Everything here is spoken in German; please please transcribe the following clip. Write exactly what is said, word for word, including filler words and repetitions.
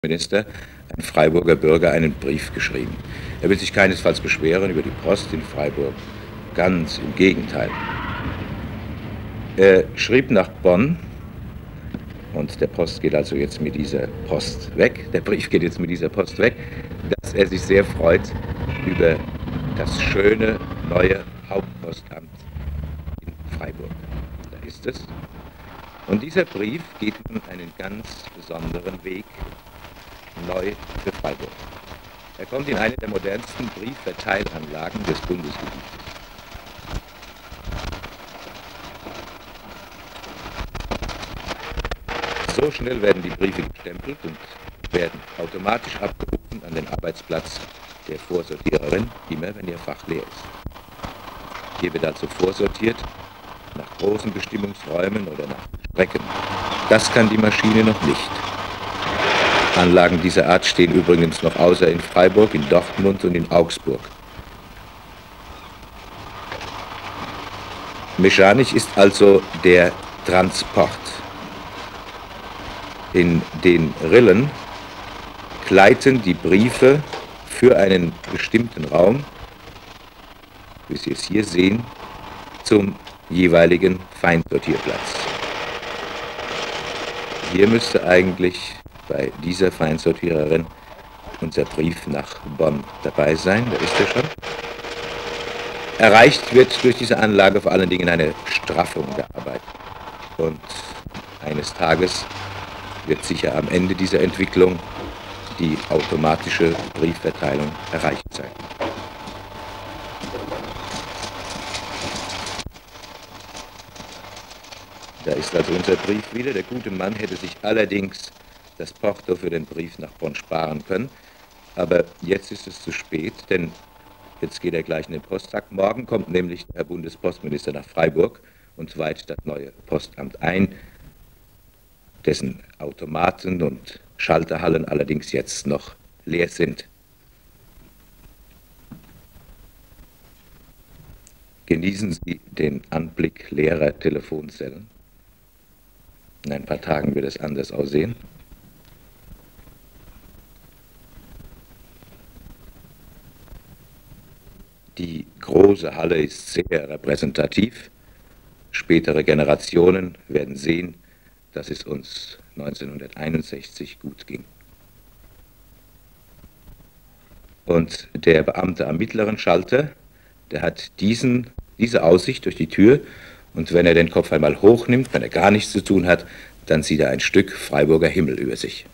Minister, ein Freiburger Bürger, einen Brief geschrieben. Er will sich keinesfalls beschweren über die Post in Freiburg. Ganz im Gegenteil. Er schrieb nach Bonn, und der Post geht also jetzt mit dieser Post weg, der Brief geht jetzt mit dieser Post weg, dass er sich sehr freut über das schöne neue Hauptpostamt in Freiburg. Da ist es. Und dieser Brief geht nun einen ganz besonderen Weg neu für Freiburg. Er kommt in eine der modernsten Briefverteilanlagen des Bundesgebietes. So schnell werden die Briefe gestempelt und werden automatisch abgerufen an den Arbeitsplatz der Vorsortiererin, immer wenn ihr Fach leer ist. Hier wird also vorsortiert nach großen Bestimmungsräumen oder nach Strecken. Das kann die Maschine noch nicht. Anlagen dieser Art stehen übrigens noch außer in Freiburg, in Dortmund und in Augsburg. Mechanisch ist also der Transport. In den Rillen gleiten die Briefe für einen bestimmten Raum, wie Sie es hier sehen, zum jeweiligen Feinsortierplatz. Hier müsste eigentlich bei dieser Feinsortiererin unser Brief nach Bonn dabei sein, da ist er schon. Erreicht wird durch diese Anlage vor allen Dingen eine Straffung der Arbeit. Und eines Tages wird sicher am Ende dieser Entwicklung die automatische Briefverteilung erreicht sein. Da ist also unser Brief wieder. Der gute Mann hätte sich allerdings das Porto für den Brief nach Bonn sparen können. Aber jetzt ist es zu spät, denn jetzt geht er gleich in den Postsack. Morgen kommt nämlich der Herr Bundespostminister nach Freiburg und weiht das neue Postamt ein, dessen Automaten und Schalterhallen allerdings jetzt noch leer sind. Genießen Sie den Anblick leerer Telefonzellen. In ein paar Tagen wird es anders aussehen. Die große Halle ist sehr repräsentativ. Spätere Generationen werden sehen, dass es uns neunzehnhunderteinundsechzig gut ging. Und der Beamte am mittleren Schalter, der hat diesen, diese Aussicht durch die Tür, und wenn er den Kopf einmal hochnimmt, wenn er gar nichts zu tun hat, dann sieht er ein Stück Freiburger Himmel über sich.